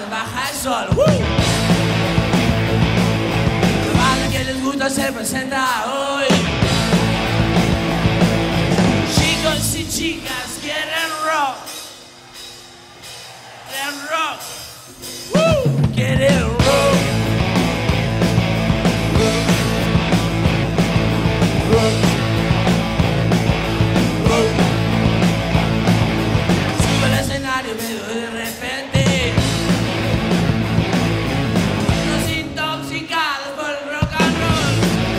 baja el sol. La banda que les gusta se presenta hoy. Chicos y chicas quieren rock. Quieren rock. Quieren rock. Sube al escenario medio de repente. Nos intoxicados por el rock and roll.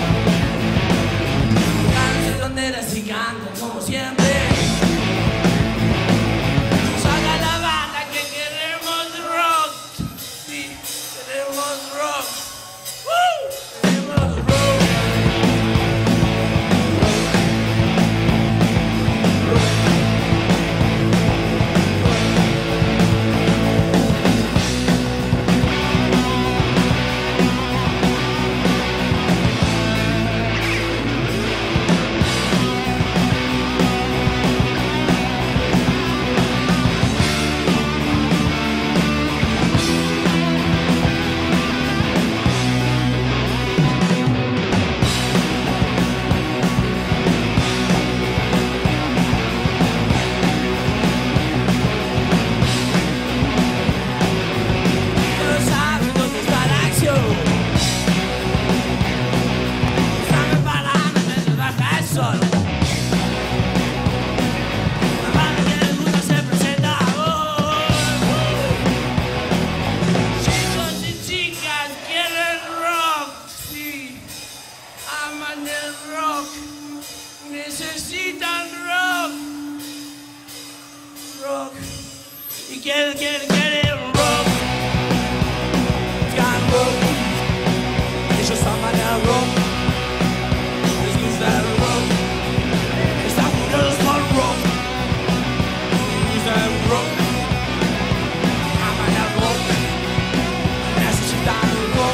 Cantan tonteras y cantan como siempre. Saca la banda que queremos rock. Sí, queremos rock. Queremos rock. Necesitan rock, rock, y quieren rock, quieren rock, ellos aman el rock, les gusta el rock, están curiosos por rock, les gusta el rock, aman el rock, necesitan rock.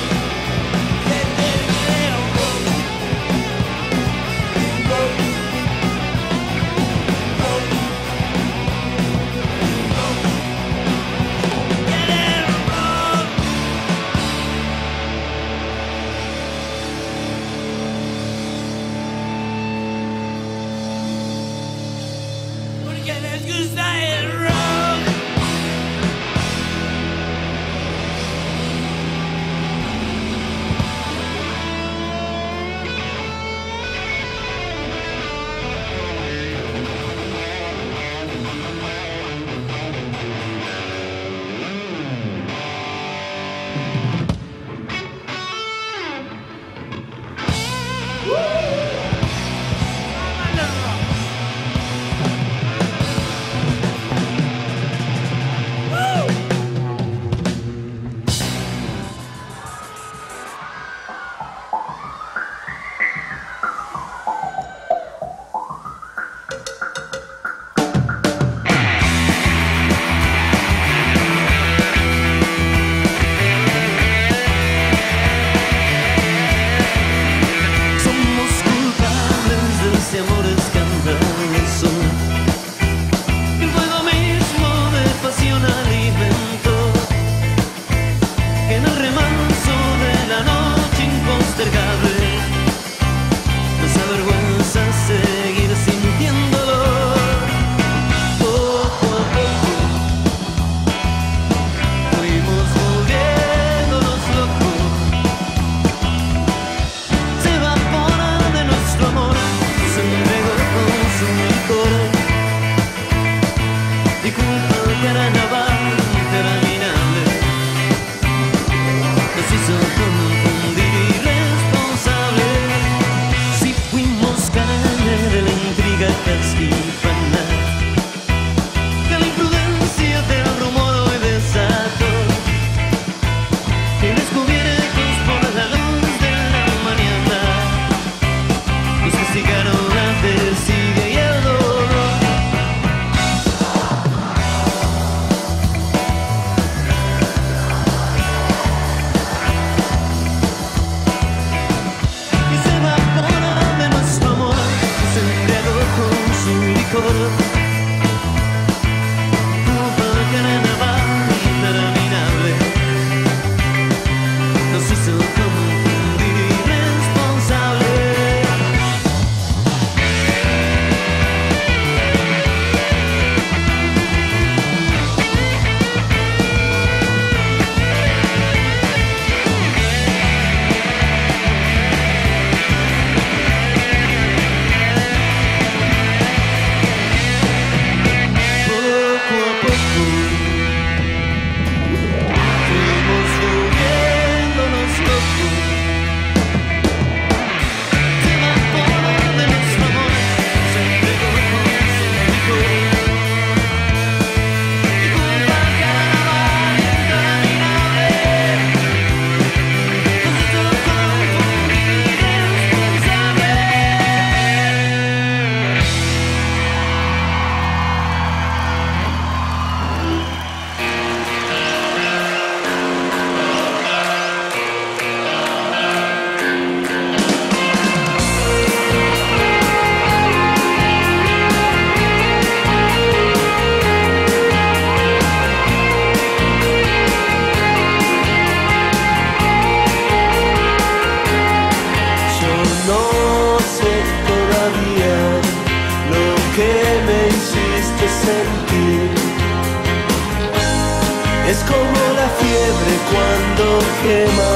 Es como la fiebre cuando quema.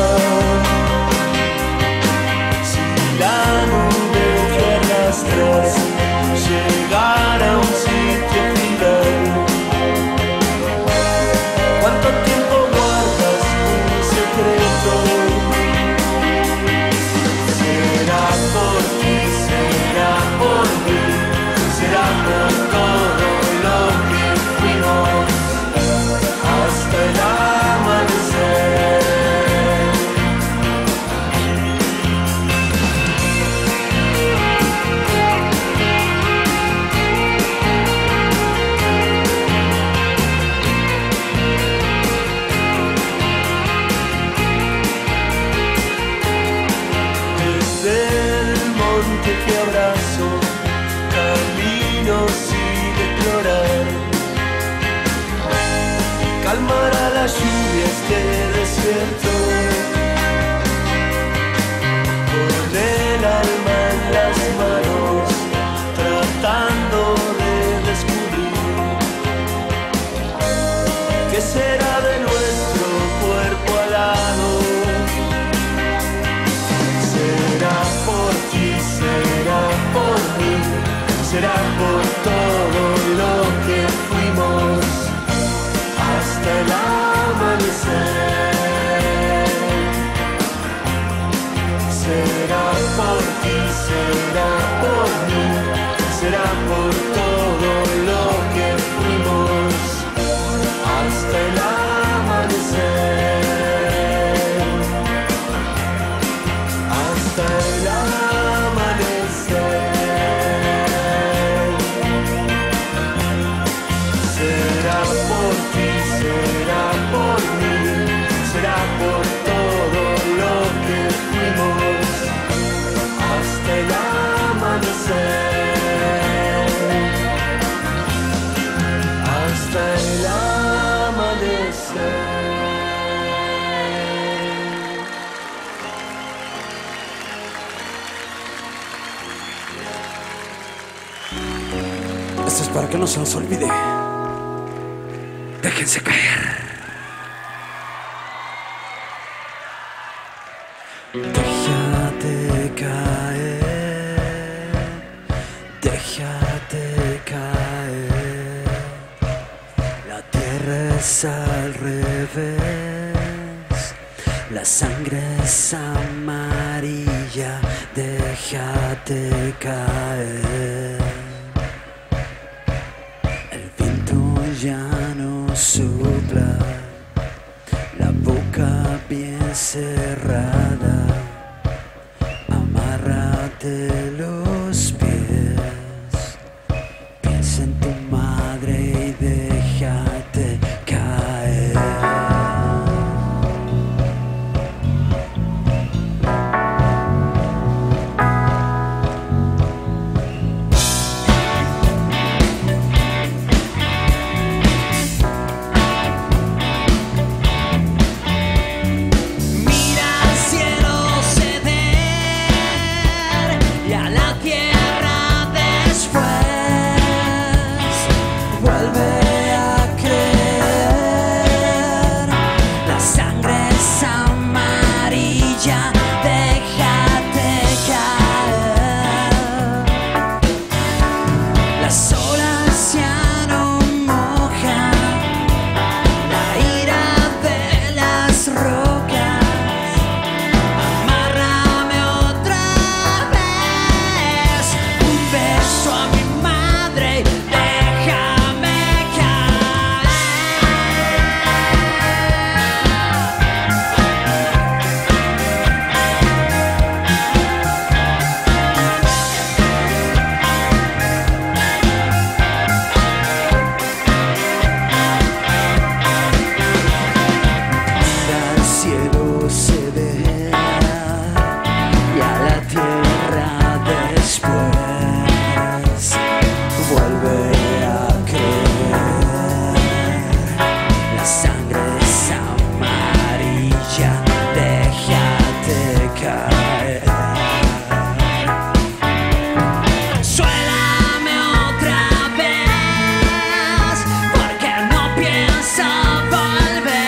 Si la nube que arrastras llegara a un sitio final, ¿cuánto tiempo guardas un secreto? Será por ti, será por mí, será por todo lo que fuimos hasta el amanecer. Que abrazo, camino sin explorar, calmará la lluvia este desierto, con el alma en las manos, tratando de descubrir qué será de nuestro cuerpo alado. Será por ti, será por mí, será por todo lo que fuimos hasta el amanecer. Será por ti, será por mí, será por todo lo que fuimos hasta el amanecer. Hasta el amanecer. Será por ti, será por mí, será por todo lo que fuimos hasta el amanecer. Hasta el amanecer. Esto es para que no se nos olvide. Déjense caer. Déjate caer. Déjate caer. La tierra es al revés. La sangre es amarilla. Déjate caer. Ya no sopla, la boca bien cerrada, amárrate los pies, piensa en tu madre y déjate caer. Volver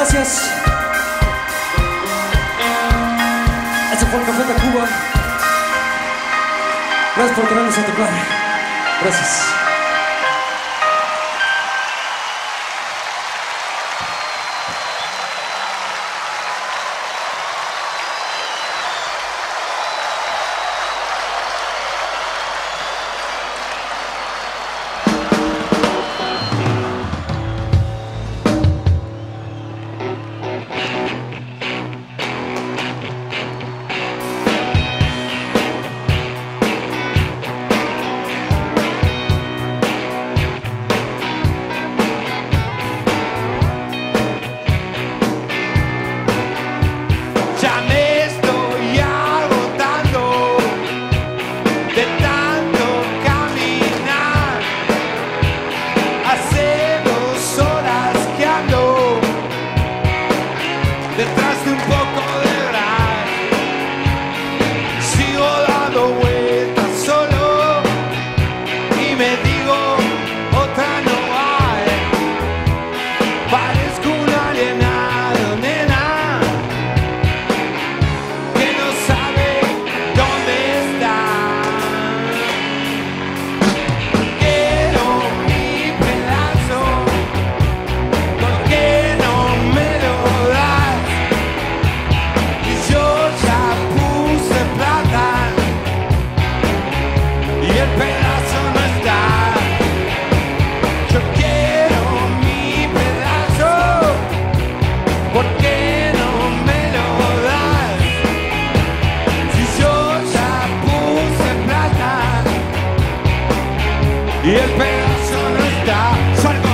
gracias. Este fue el Café Tacuba. Gracias por tenernos a tocar. Gracias. Y el pedazo no está. ¡Salgo!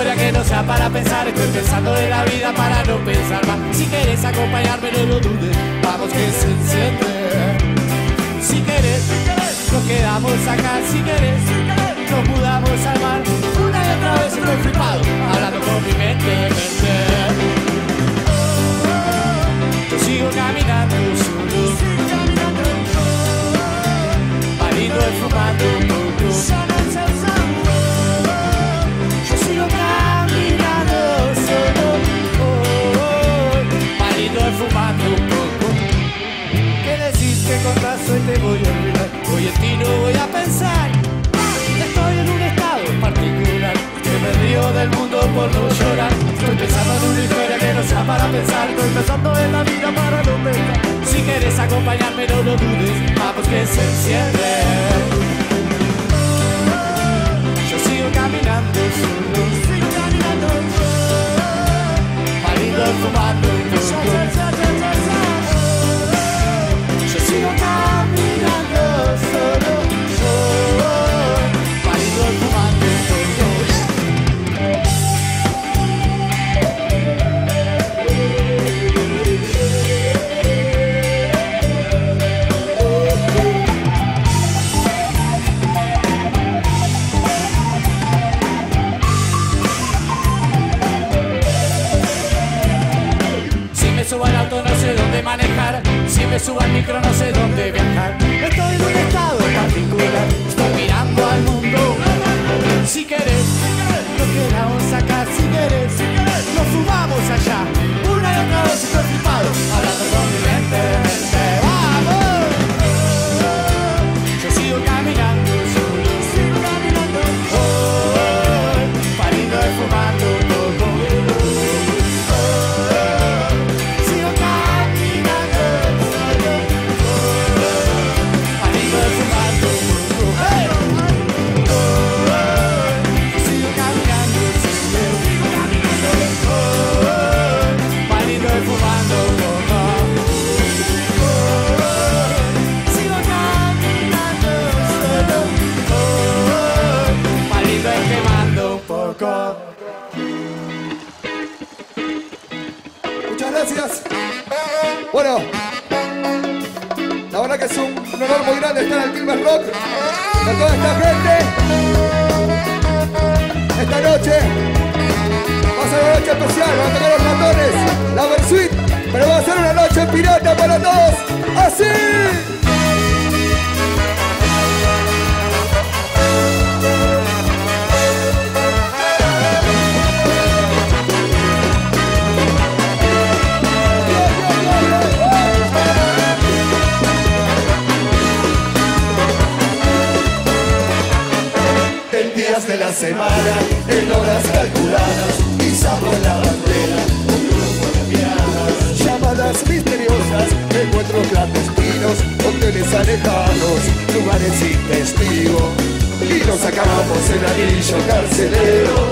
historia que no sea para pensar. Estoy pensando en la vida para no pensar más. Si quieres acompañarme no lo dudes, vamos que se enciende. Si querés, nos quedamos acá. Si querés, nos mudamos al mar. Una y otra vez estoy flipado, hablando con mi mente. Yo sigo caminando solo, marido fumando un poco. Yo sigo caminando solo, marido fumando un poco. ¿Qué decís que con razón te voy a olvidar? Hoy en ti no voy a pensar. Estoy en un estado particular que me río del mundo por no llorar. Estoy pensando en una historia que no sea para pensar. Estoy pensando en la vida para no pensar. Si quieres acompañarme no lo dudes, vamos que se enciende. Yo sigo caminando solo, marido fumando un poco. Yo sigo caminando solo, marido fumando un poco. Si me subo al auto no sé dónde manejar, si me subo al micro no sé dónde viajar. Estoy en un estado particular, estoy mirando al mundo. Si querés, nos quedamos acá. Si querés, nos fumamos allá. Una y otra vez estoy flipado, hablando con mi mente. ¡Vamos! Yo sigo caminando solo, pariendo y fumando un poco. Sigo caminando solo, pariendo y fumando un poco. Sigo caminando solo, pariendo y fumando un poco. Sigo caminando solo, pariendo y quemando un poco. Muchas gracias. Bueno, la verdad que es un honor muy grande estar en el Quilmes Rock con toda esta gente. Esta noche va a ser una noche especial, van a tocar los ratones, la Versuit, pero va a ser una noche pirata para todos. ¡Así! En días de la semana, en horas calculadas, izamos la bandera, un grupo de piadas. Llamadas misteriosas, encuentros clandestinos, hoteles alejados, lugares sin testigo. Y nos sacamos el anillo carcelero.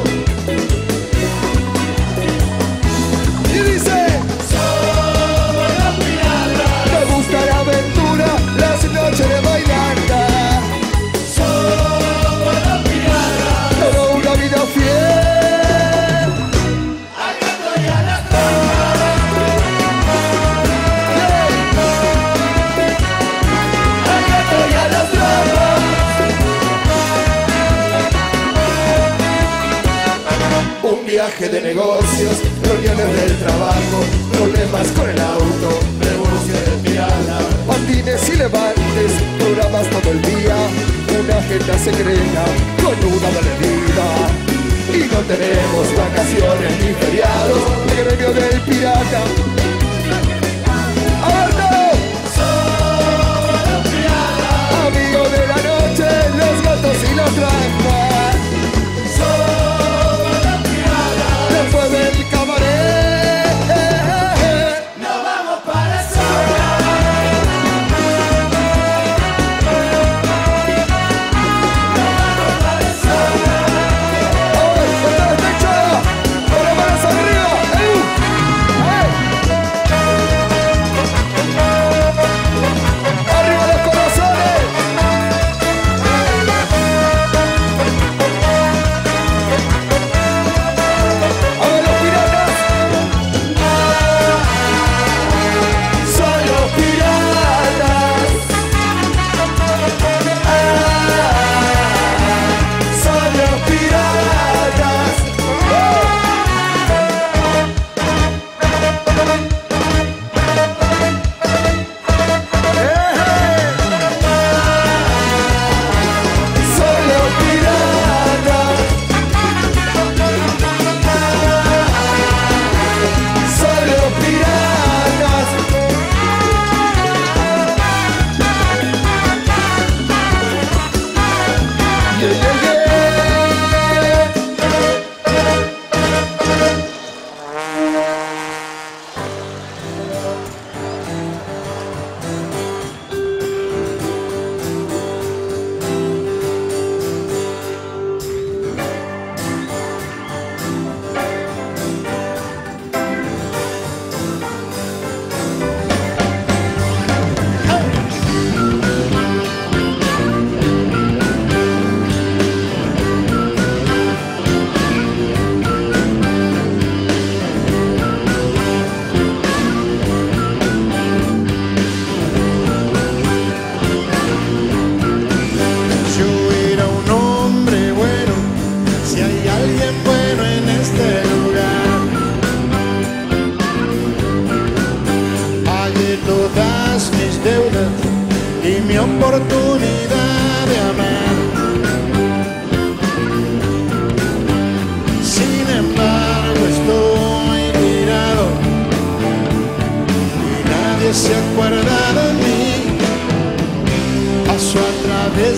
Y dice: Somos los piratas, me gusta la aventura, las noches de bailanta. somos los piratas, Toda una vida fiel. acá estoy a las trampas, acá estoy a las trampas. Un viaje de negocios, reuniones del trabajo, problemas con el auto, revolución de pirata. Patines y levantes, programas todo el día, una agenda secreta con una vida. Y no tenemos vacaciones ni feriados. El gremio del pirata. ¡Alto! Somos los piratas, Amigo de la noche, los gatos y las trampas. somos los piratas. Después del cabaret, Nos vamos para el sol. Nos vamos para el sol. ¡ay, contra el techo! ¡Con las manos arriba! ¡Ey! ¡Ey!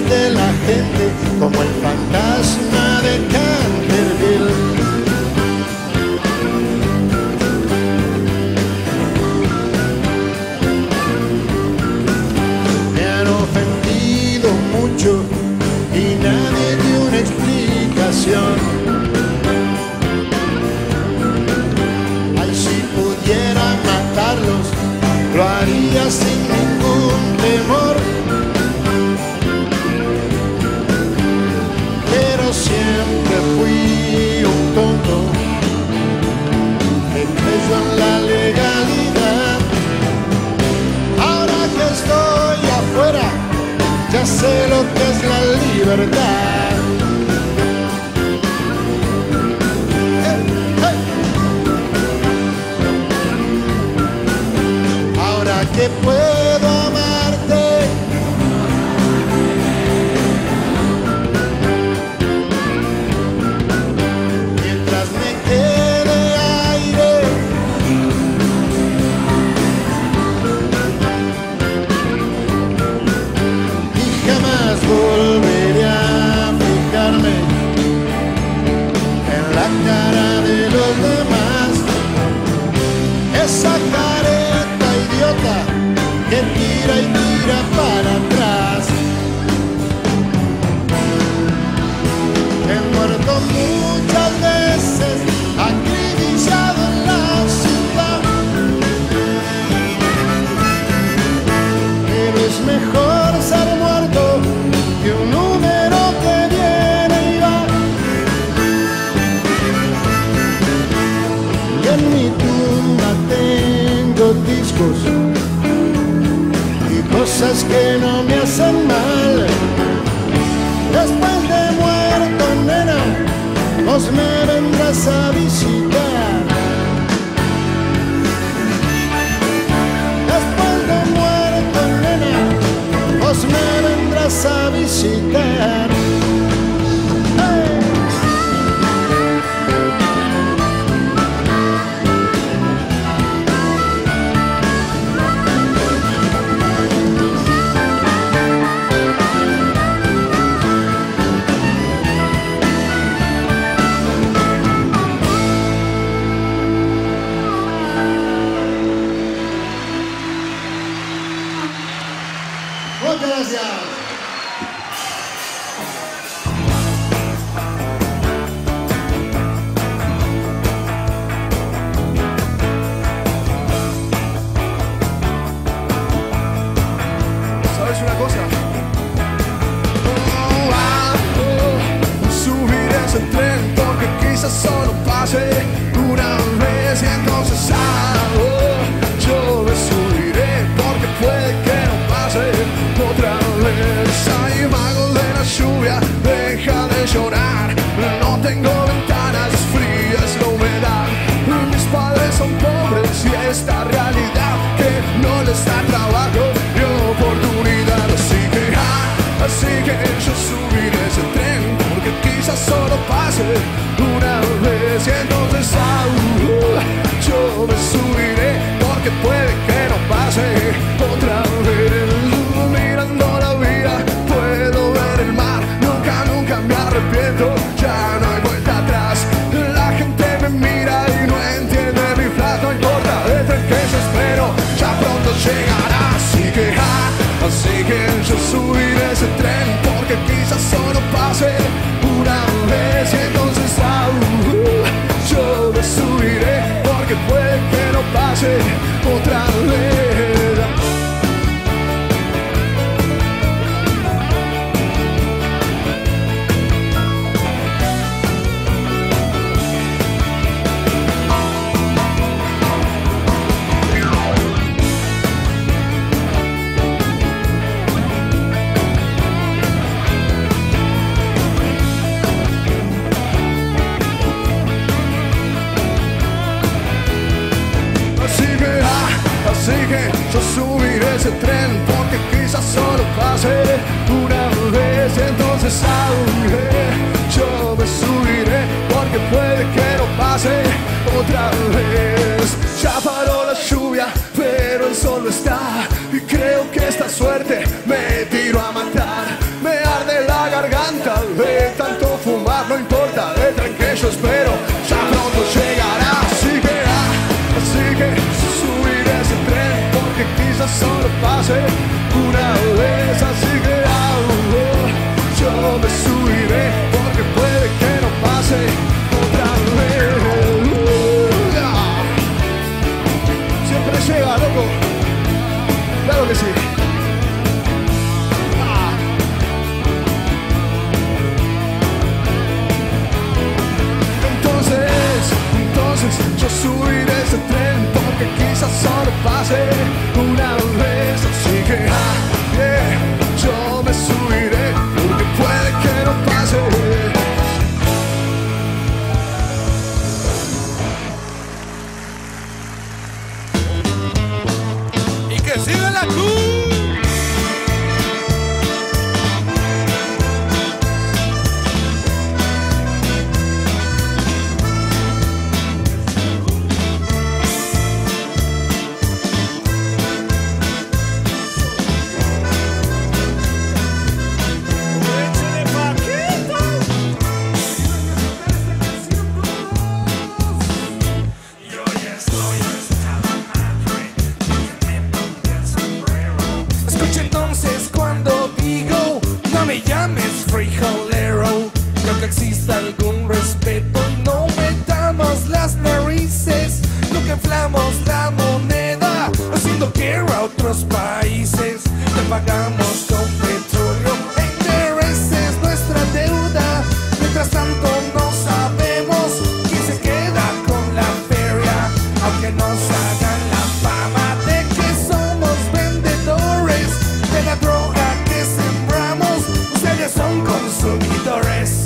de la gente como el fantasma de Canterville. Me han ofendido mucho y nadie dio una explicación. Ay, si pudiera matarlos, lo haría sin ningún temor. Pero siempre fui un tonto que creyó en la legalidad. Ahora que estoy afuera, ya sé lo que es la libertad. Hey, hey. Ahora que puedo amarte, mientras me quede aire, y jamás volveré a fijarme en la cara de los demás. Esa careta idiota que tira y tira para atrás. He muerto muchas veces acribillado en la ciudad, pero es mejor ser muerto que un número que viene y va. Y en mi tumba tengo discos y cosas que no me hacen mal. Después de muerto, nena, vos me vendrás a visitar. Después de muerto, nena, vos me vendrás a visitar. Hey. Muchas gracias. ¿Sabes una cosa? Subir ese tren porque quizás solo pase una vez y entonces yo me subiré porque puede que no pase otra vez. Ay, mago de la lluvia, deja de llorar. No tengo ventanas frías, la humedad. Mis padres son pobres y esta realidad que no les da trabajo y oportunidad. Así que yo subiré ese tren porque quizás solo pase una vez y entonces yo me subiré porque puede que no pase otra vez. Mirando la vida puedo ver el mar, nunca me arrepiento, ya no hay vuelta atrás. La gente me mira y no entiende mi plan, no importa el tren que yo espero, ya pronto llegará. Así que yo subiré ese tren porque quizás solo pase una vez y entonces yo me subiré porque puede que no pase otra vez. Así que yo subiré ese tren porque quizás solo pase una vez y entonces yo me subiré porque puede que no pase otra vez. Ya paró la lluvia pero el sol no está y creo que esta suerte me tiro a matar. Me arde pase una vez, así que yo me subiré porque puede que no pase otra vez. Siempre llega, loco. Claro que sí. Entonces yo subiré ese tren porque quizás solo pase una vez, así que yo me subiré porque puede que no pase. Y que siga la cruz. Algún respeto, no metamos las narices, nunca inflamos la moneda, haciendo guerra a otros países, te pagamos con petróleo e intereses nuestra deuda, mientras tanto no sabemos quién se queda con la feria, aunque nos hagan la fama de que somos vendedores de la droga que sembramos, ustedes son consumidores.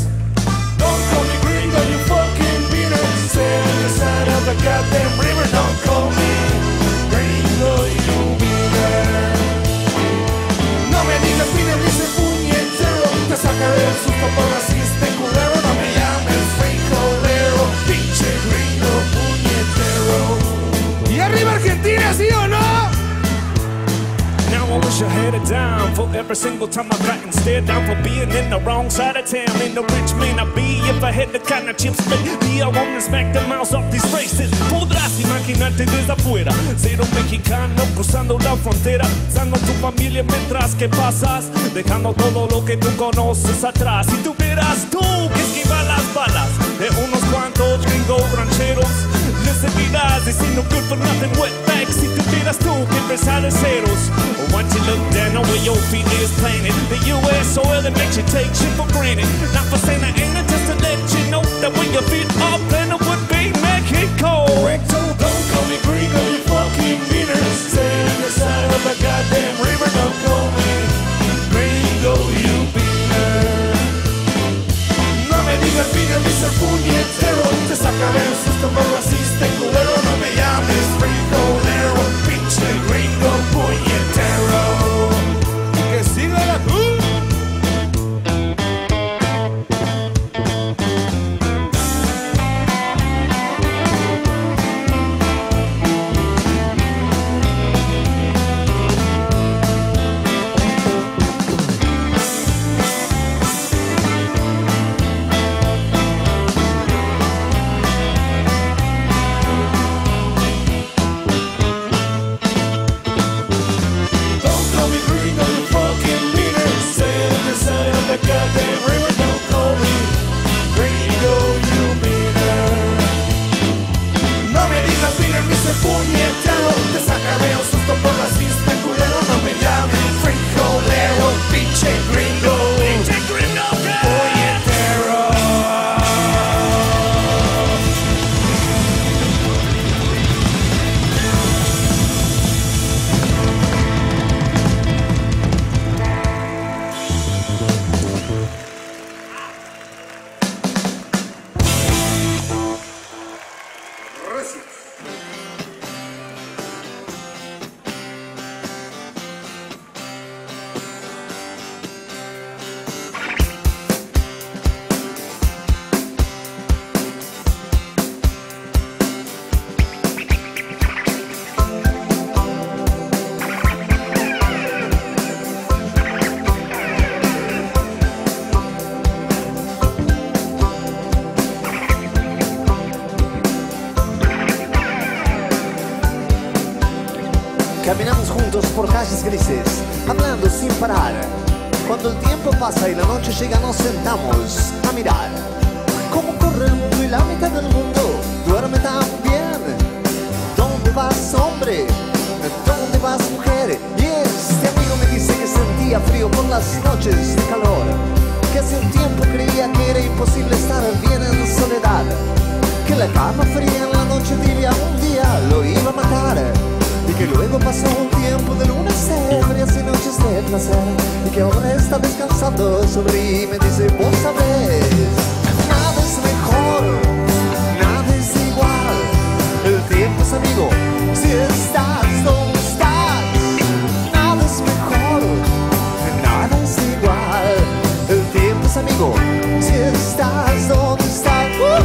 The goddamn river, don't call me gringo, you beaner. No me digas beaner, dice puñetero, te sacaré el susto por racista y culero. No me llames frijolero, pinche gringo puñetero. Y arriba Argentina, ¿sí o no? Now I wish I had it down for every single time I've gotten stared down for being in the wrong side of town. In the rich man I'd be if I had the kind of chips maybe I wanna smack the mouths off these races. Podrás imaginarte desde afuera, ser un mexicano cruzando la frontera, dando tu familia mientras que pasas, dejando todo lo que tú conoces atrás. Y tuvieras tú que esquivar las balas de unos cuantos gringos rancheros, les seguirás diciendo good for nothing wetbacks. Si tuvieras tú que empezar de ceros, once you look down on where your feet is planted, the U.S. soil that makes you take shit for granted. Not for saying I ain't it, just to let you know that when your feet are planted would be Mexico. Recto, don't call me gringo, you fucking beaner. Stay on the side of the goddamn river, don't call me gringo, you beaner. No me digas beaner, Mr. Puñetero, te sacaré el susto por racista y culero. No me llames frijolero, pinche gringo puñetero. Y que siga la cruz. juntos por calles grises, hablando sin parar. Cuando el tiempo pasa y la noche llega, nos sentamos a mirar cómo corre el mundo y la mitad del mundo duerme tan bien. ¿Dónde vas, hombre? ¿Dónde vas, mujer? Y este amigo me dice que sentía frío por las noches de calor, que hace un tiempo creía que era imposible estar bien en soledad, que la cama fría en la noche tibia un día lo iba a matar, y que luego pasó un tiempo de luna frías y noches de placer, y que ahora está descansando sobre mí. Me dice, vos sabés, nada es mejor, nada es igual, el tiempo es amigo si estás donde estás. Nada es mejor, nada es igual, el tiempo es amigo si estás donde estás.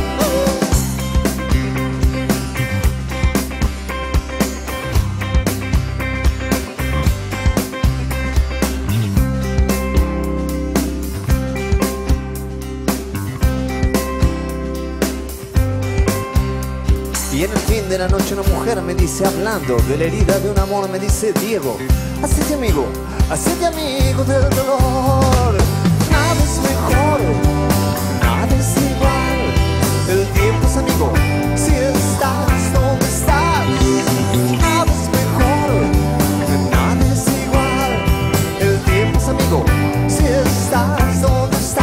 Y en el fin de la noche una mujer me dice, hablando de la herida de un amor, me dice, Diego, hacete amigo del dolor. Nada es mejor, nada es igual, el tiempo es amigo si estás donde estás. Nada es mejor, nada es igual, el tiempo es amigo si estás donde estás.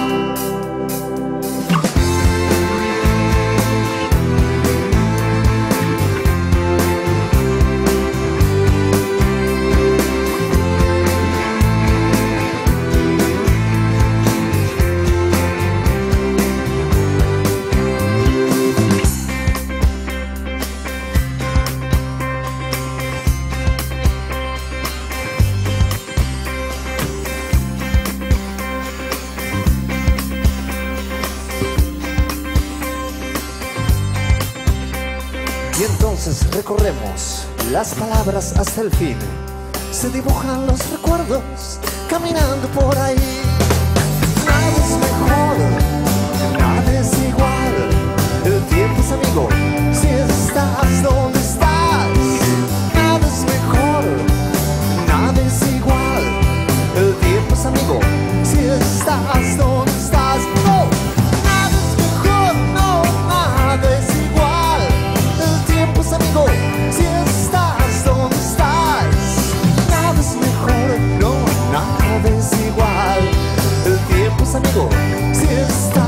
Y entonces recorremos las palabras hasta el fin. Se dibujan los recuerdos caminando por ahí. Nada es mejor, nada es igual, el tiempo es amigo si estás donde estás. Nada es mejor, nada es igual, el tiempo es amigo si estás donde estás. No, nada es mejor, no, nada es igual, el tiempo es amigo si estás donde estás. Nada es mejor, no, nada es igual, el tiempo es amigo si estás.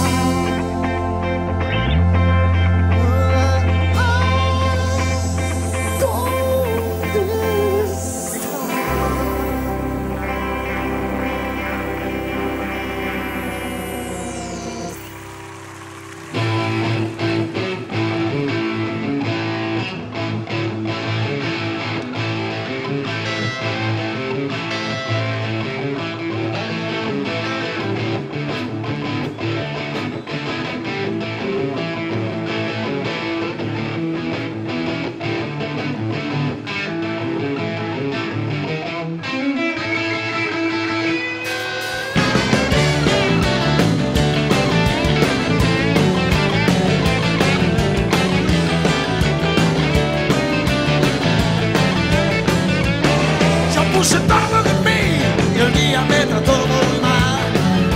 Puse todo de mí y el día me trató muy mal,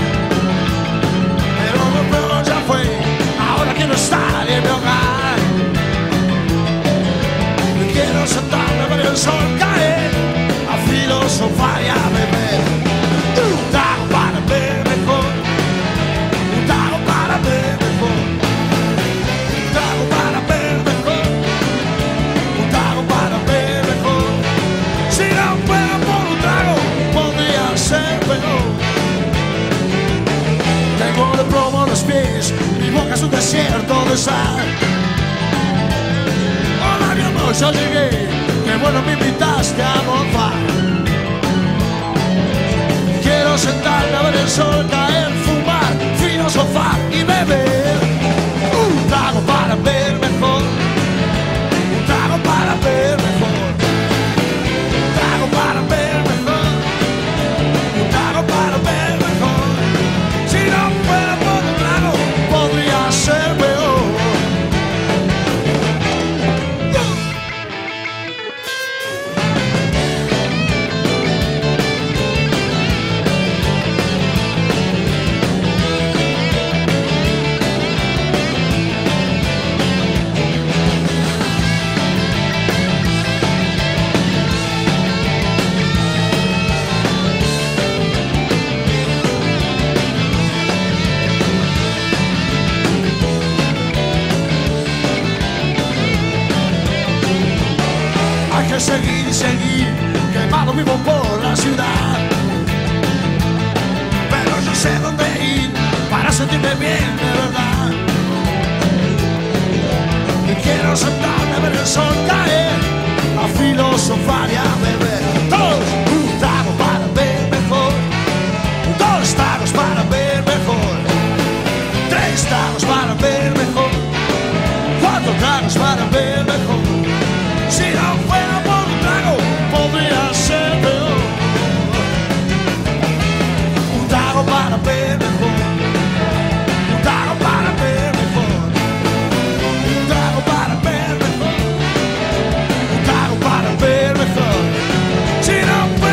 pero lo peor ya fue, ahora quiero estar en mi hogar. Me quiero sentarme a ver el sol caer, a filosofar y a beber. Un trago para ver mejor, un trago para ver mejor, un trago para ver mejor, un trago para ver mejor. Si no puedo por un trago, podría ser peor. Tengo de plomo los pies, mi boca es un desierto de sal. Hola mi amor, yo llegué, qué bueno me invitaste a almorzar. Quiero sentarme a ver el sol caer, fumar, filosofar y beber. Un trago para ver mejor, un trago para ver mejor, un trago para ver mejor, un trago para ver mejor. Si no fuera por un trago, podría ser peor. que seguir y seguir, quemado vivo por la ciudad. Pero yo sé dónde ir para sentirme bien de verdad. Y quiero sentarme a ver el sol caer, a filosofar y a beber. Todos un trago para ver mejor, dos tragos para ver mejor, tres tragos para ver mejor, cuatro tragos para ver mejor. Si no fuera por un trago, podría ser peor. Un trago para ver mejor, un trago para ver mejor, un trago para ver mejor, un trago para ver mejor. Si no fuera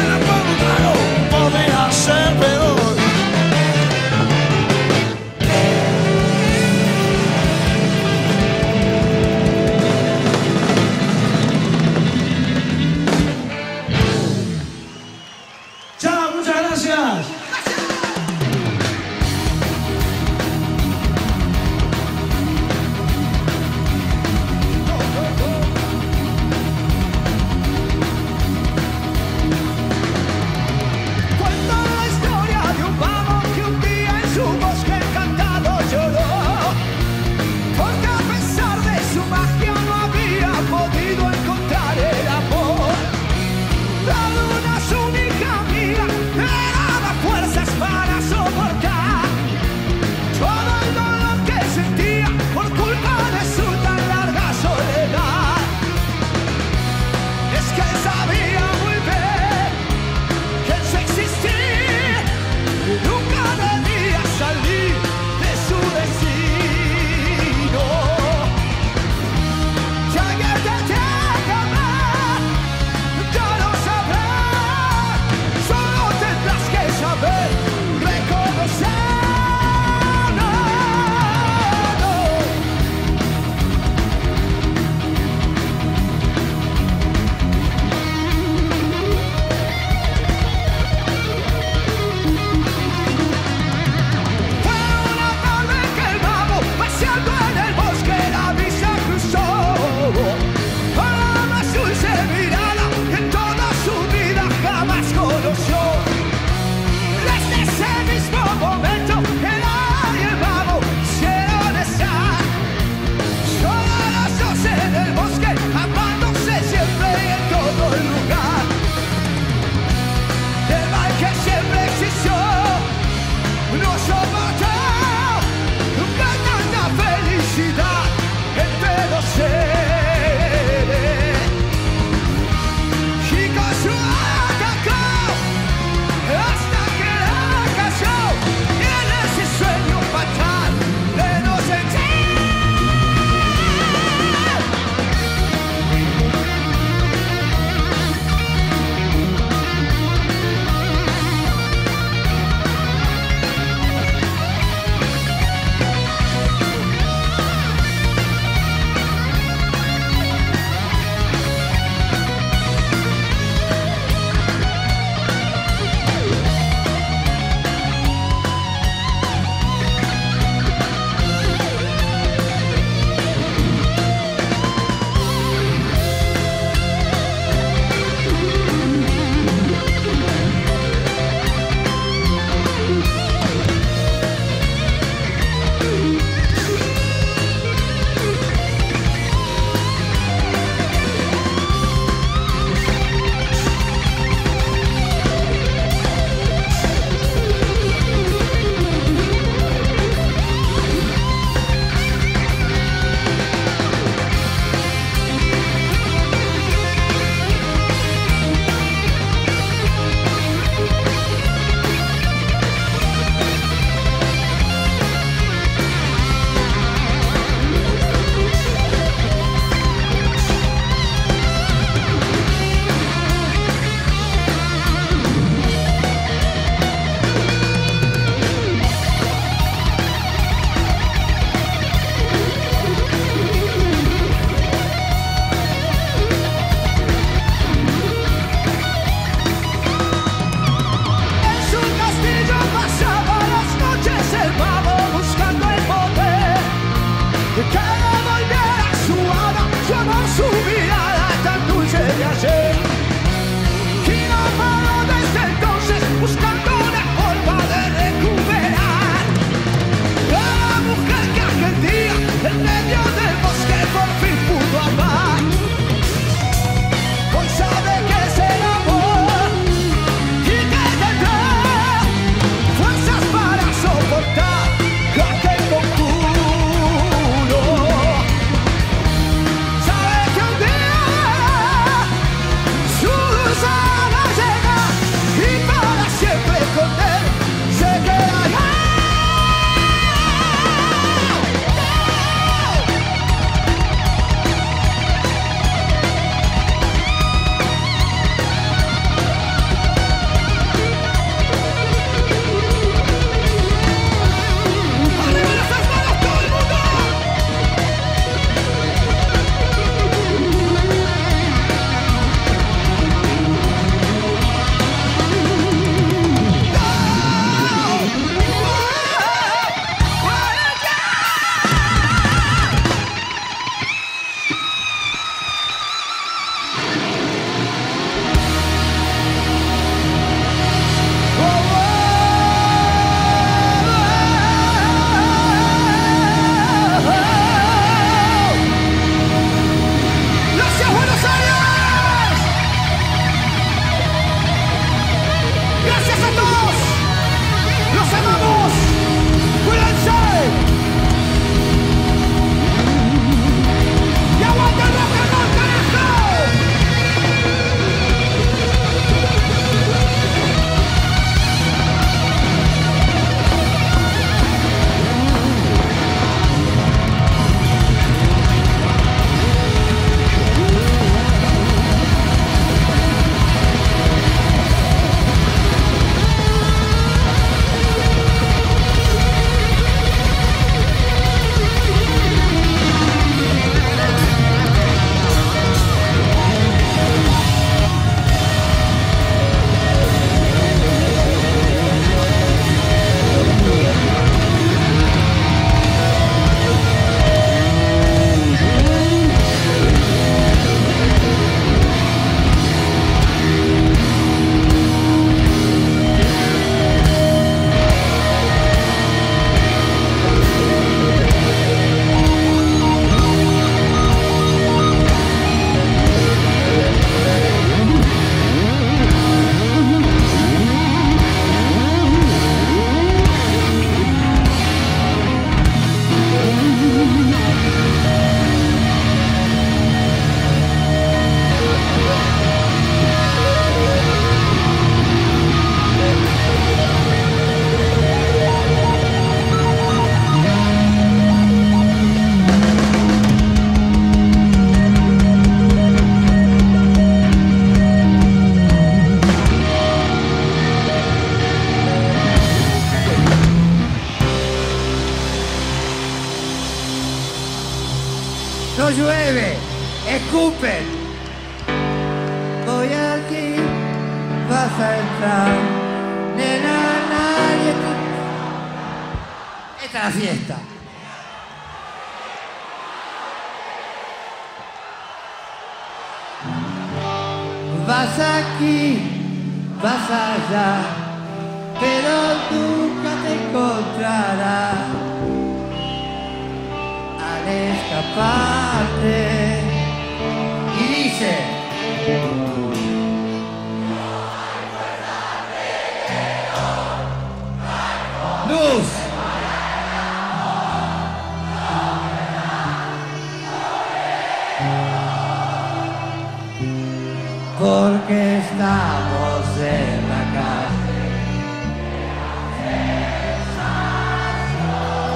no llueve, escupen. Voy aquí, vas a entrar, nena, nadie te... Esta es la fiesta. Vas aquí, vas allá, pero nunca te encontrarás. Al escaparte y dice luz. Porque estamos en la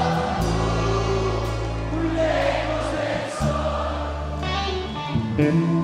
calle.